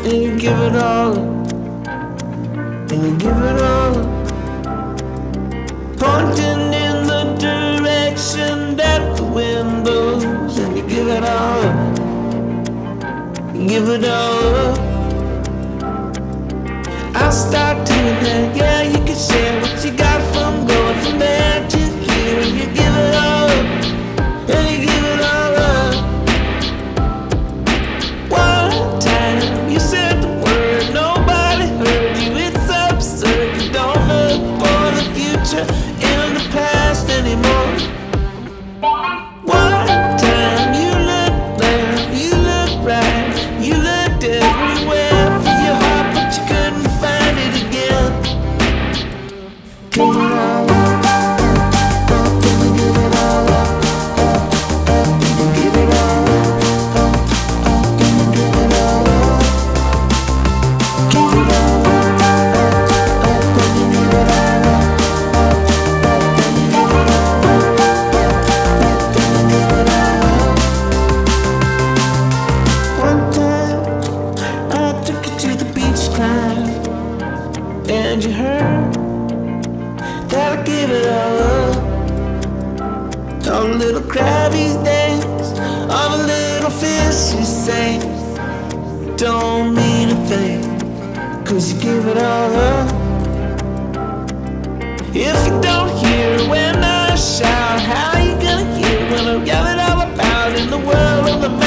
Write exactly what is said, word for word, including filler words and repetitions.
and you give it all, and you give it all, pointing in the direction that the wind blows, and you give it all, you give it all. I'll start doing that, yeah, you can share what you got from going from there to here, and you give it all, and you give it all up. One time you said the word, nobody heard you, it's absurd. You don't look for the future in the past anymore. One time you looked left, you looked right, you looked everywhere for your heart, but you couldn't find it again. Give it all up, give it all up, give it all up, give it all up, give it all up, give it all up. One time I took you to the beach climb, and you heard that I give it all up. All the little crabbies dance, all the little fishes sing, don't mean a thing, 'cause you give it all up. If you don't hear when I shout, how you gonna hear when I yell it all about in the world of the